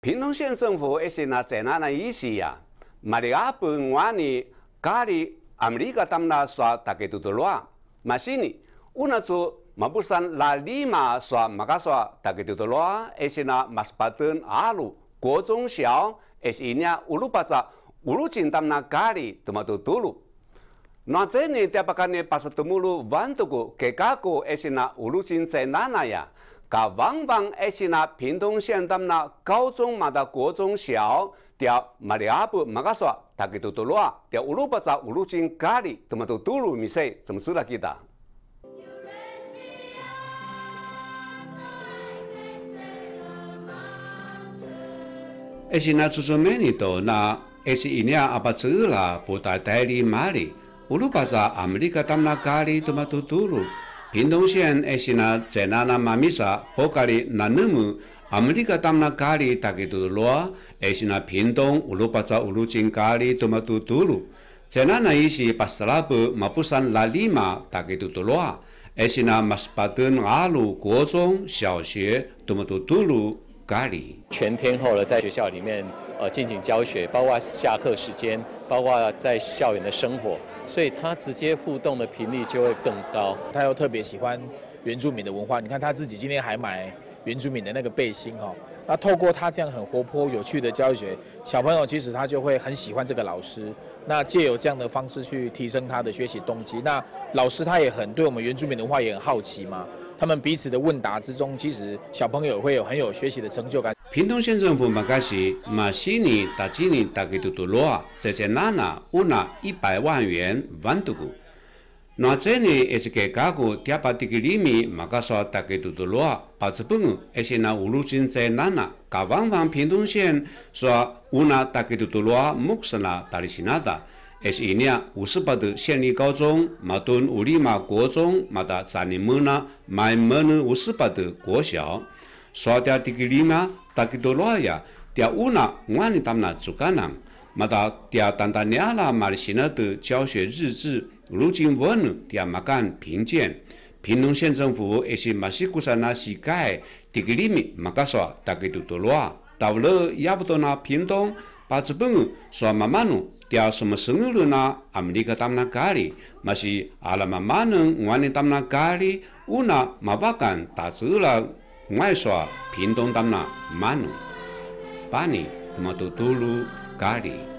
屏东县政府一些那在那意思呀，马里亚本湾呢，咖喱阿美利加他们那说大概多罗，马西尼，我那做马布山拉里马说马嘎说大概多罗，一些那马斯巴顿阿鲁国中小，一些呢乌鲁巴扎乌鲁金他们那咖喱多么多路。那这呢，dia pakai ne pas temulu vantuku kekaku esina ulucin cenana ya， ka wang esina 屏东县他们那高中嘛的国中小，dia mariabu magaswa tak itu tulua， dia ulu baca ulucin kali teman tu dulu misai， 怎么知道kita？ esina susumeni to na esi ini apa cela putai tadi mali。Ulu baca Amerika tamna kali tomatu tulu. 屏东县esina cenana mamisa pokali nanemu Amerika tamna kali takitu loa esina 屏东 ulu baca ulu cing kali tomatu tulu. Cenana isi pasalabu mapusan lalima takitu loa esina maspatun alu 国中小学 tomatu tulu kali。 全天候的在学校里面进行教学，包括下课时间，包括在校园的生活。 所以他直接互动的频率就会更高。 他又特别喜欢原住民的文化，你看他自己今天还买原住民的那个背心哈。那透过他这样很活泼有趣的教学，小朋友其实他就会很喜欢这个老师。那借由这样的方式去提升他的学习动机。那老师他也很对我们原住民的文化也很好奇嘛。他们彼此的问答之中，其实小朋友会有很有学习的成就感。 屏东县政府makasih masini tajini takitu loa cecenana una 100万元 vantuku. Na ceni eske kaku tiapa tikilimi makaso takitu loa pacepungu esina ulusin cenana kawang屏东县说 una takitu loa muksana talisinada. Es ini 58县立高中 matun ulima 国中 mata zanimuna maimenu 58国小。 Soalnya tikilima takitoloya dia una ngani tamna zukanang mata dia tantaniala marisina的教学日志如今文 dia makan 评鉴屏东县政府也是马西古山那西盖 tikilimi maka so takitoloa tawle yabutona 屏东把这本说妈妈nu dia semua sengulu na Amerika tamna kali masih ala mama nu ngani tamna kali una mabakan tak zula 外说屏东他们那马努，巴尼，他们都都路咖喱。